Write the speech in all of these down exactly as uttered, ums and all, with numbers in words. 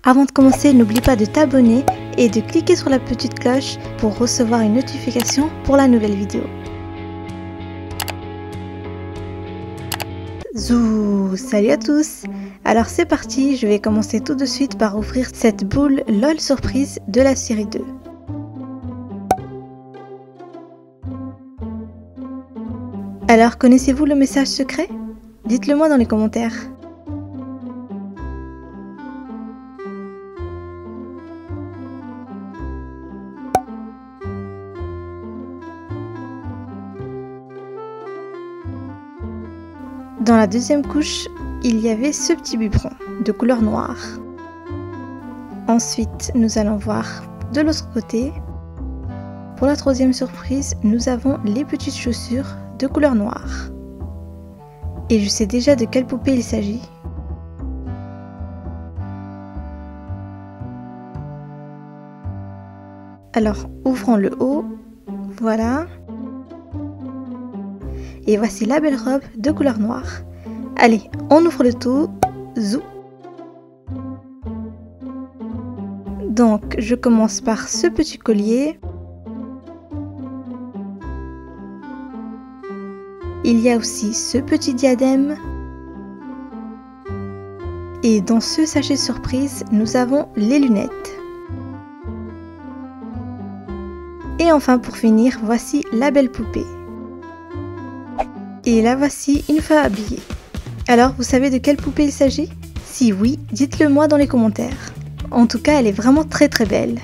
Avant de commencer, n'oublie pas de t'abonner et de cliquer sur la petite cloche pour recevoir une notification pour la nouvelle vidéo. Zou, salut à tous! Alors c'est parti, je vais commencer tout de suite par ouvrir cette boule LOL surprise de la série deux. Alors connaissez-vous le message secret? Dites-le moi dans les commentaires. Dans la deuxième couche, il y avait ce petit biberon de couleur noire. Ensuite, nous allons voir de l'autre côté. Pour la troisième surprise, nous avons les petites chaussures de couleur noire. Et je sais déjà de quelle poupée il s'agit. Alors, ouvrons le haut. Voilà. Et voici la belle robe de couleur noire. Allez, on ouvre le tout. Zou. Donc, je commence par ce petit collier. Il y a aussi ce petit diadème. Et dans ce sachet surprise, nous avons les lunettes. Et enfin, pour finir, voici la belle poupée. Et la voici une fois habillée. Alors, vous savez de quelle poupée il s'agit? Si oui, dites-le moi dans les commentaires. En tout cas, elle est vraiment très très belle.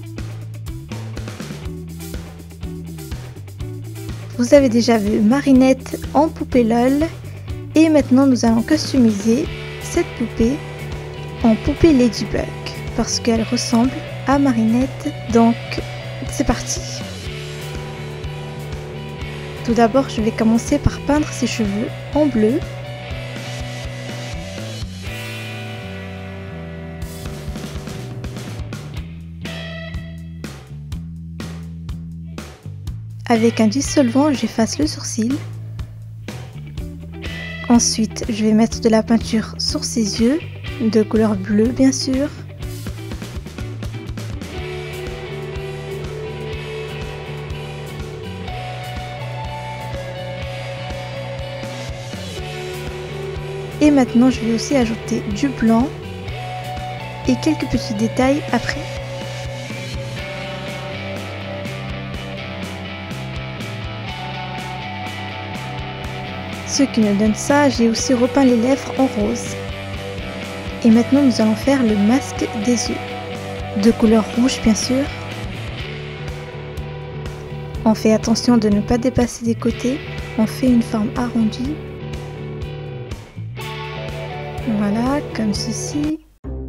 Vous avez déjà vu Marinette en poupée LOL. Et maintenant, nous allons customiser cette poupée en poupée Ladybug. Parce qu'elle ressemble à Marinette. Donc, c'est parti. Tout d'abord, je vais commencer par peindre ses cheveux en bleu. Avec un dissolvant, j'efface le sourcil. Ensuite, je vais mettre de la peinture sur ses yeux, de couleur bleue bien sûr. Et maintenant, je vais aussi ajouter du blanc et quelques petits détails après. Ce qui me donne ça, j'ai aussi repeint les lèvres en rose. Et maintenant, nous allons faire le masque des yeux, de couleur rouge bien sûr. On fait attention de ne pas dépasser des côtés, on fait une forme arrondie. Voilà, comme ceci.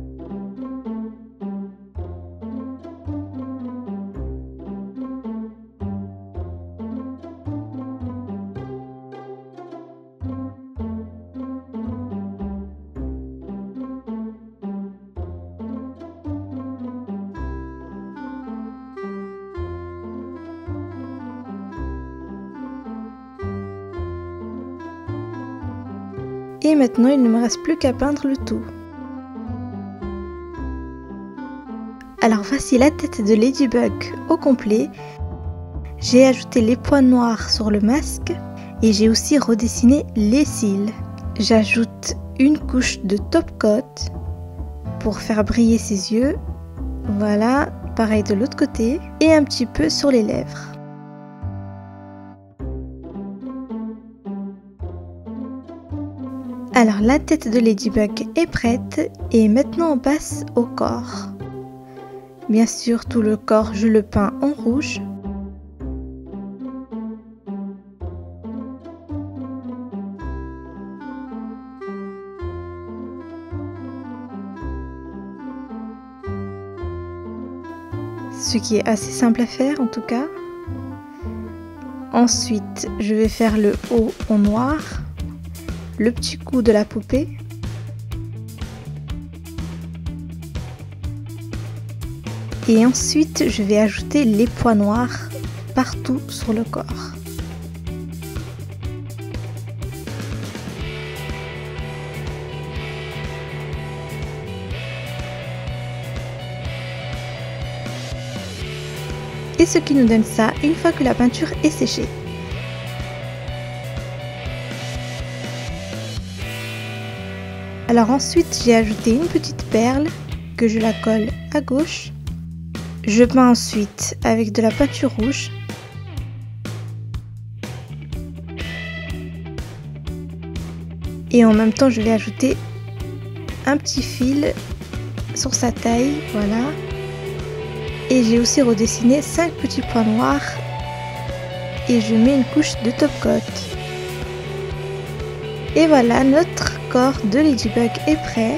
Et maintenant, il ne me reste plus qu'à peindre le tout. Alors voici la tête de Ladybug au complet. J'ai ajouté les points noirs sur le masque et j'ai aussi redessiné les cils. J'ajoute une couche de top coat pour faire briller ses yeux. Voilà, pareil de l'autre côté et un petit peu sur les lèvres. Alors la tête de Ladybug est prête et maintenant on passe au corps. Bien sûr, tout le corps je le peins en rouge. Ce qui est assez simple à faire en tout cas. Ensuite, je vais faire le haut en noir. Le petit cou de la poupée. Et ensuite, je vais ajouter les points noirs partout sur le corps. et ce qui nous donne ça une fois que la peinture est séchée. Alors ensuite j'ai ajouté une petite perle que je la colle à gauche. Je peins ensuite avec de la peinture rouge. Et en même temps je vais ajouter un petit fil sur sa taille, voilà. Et j'ai aussi redessiné cinq petits points noirs. Et je mets une couche de top coat. Et voilà, notre corps de Ladybug est prêt.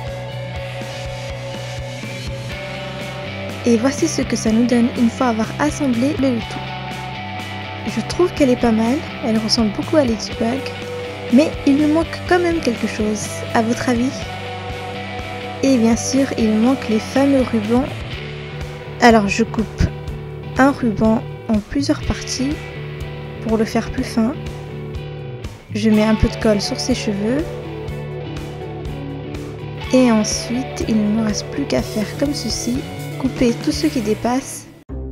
Et voici ce que ça nous donne une fois avoir assemblé le tout. Je trouve qu'elle est pas mal, elle ressemble beaucoup à Ladybug, mais il nous manque quand même quelque chose, à votre avis? Et bien sûr, il manque les fameux rubans. Alors je coupe un ruban en plusieurs parties pour le faire plus fin. Je mets un peu de colle sur ses cheveux. Et ensuite, il ne me reste plus qu'à faire comme ceci, couper tout ce qui dépasse.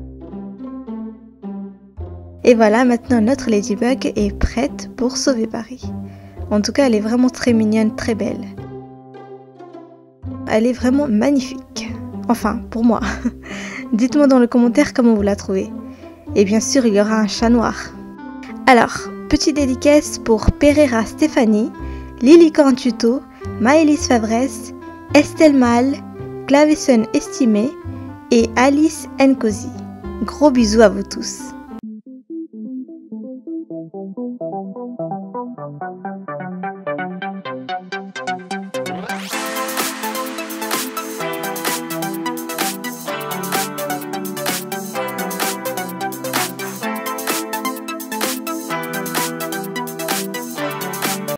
Et voilà, maintenant notre Ladybug est prête pour sauver Paris. En tout cas, elle est vraiment très mignonne, très belle. Elle est vraiment magnifique. Enfin, pour moi. Dites-moi dans le commentaire comment vous la trouvez. Et bien sûr, il y aura un chat noir. Alors, petite dédicace pour Pereira Stéphanie, Lily Corntuto, Maëlys Favresse, Estelle Mal, Clavesson Estimé et Alice Nkosi. Gros bisous à vous tous.